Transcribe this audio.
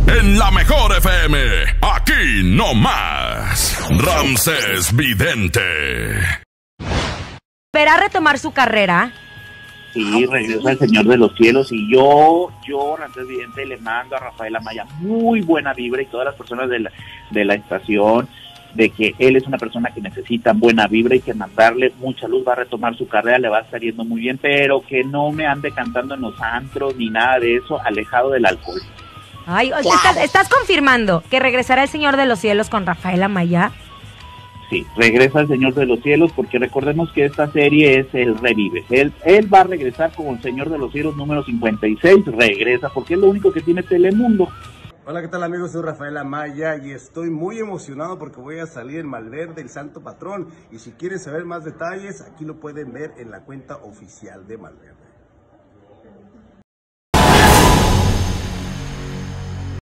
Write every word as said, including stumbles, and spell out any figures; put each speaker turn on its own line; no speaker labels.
En la mejor F M, aquí no más. Ramsés Vidente.
¿Verá retomar su carrera?
Sí, regresa el Señor de los Cielos y yo, yo, Ramsés Vidente, le mando a Rafael Amaya muy buena vibra y todas las personas de la, de la estación, de que él es una persona que necesita buena vibra y que mandarle mucha luz, va a retomar su carrera, le va a estar yendo muy bien, pero que no me ande cantando en los antros ni nada de eso, alejado del alcohol.
Ay, ¿estás, ¿estás confirmando que regresará el Señor de los Cielos con Rafael Amaya?
Sí, regresa el Señor de los Cielos, porque recordemos que esta serie es el revive. Él, él va a regresar como el Señor de los Cielos número cincuenta y seis, regresa, porque es lo único que tiene Telemundo.
Hola, ¿qué tal amigos? Soy Rafael Amaya y estoy muy emocionado porque voy a salir en Malverde, el Santo Patrón. Y si quieren saber más detalles, aquí lo pueden ver en la cuenta oficial de Malverde.